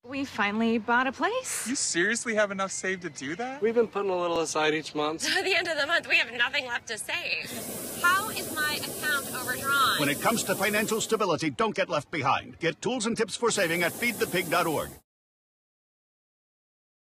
We finally bought a place. You seriously have enough saved to do that? We've been putting a little aside each month. So at the end of the month, we have nothing left to save. How is my account overdrawn? When it comes to financial stability, don't get left behind. Get tools and tips for saving at feedthepig.org.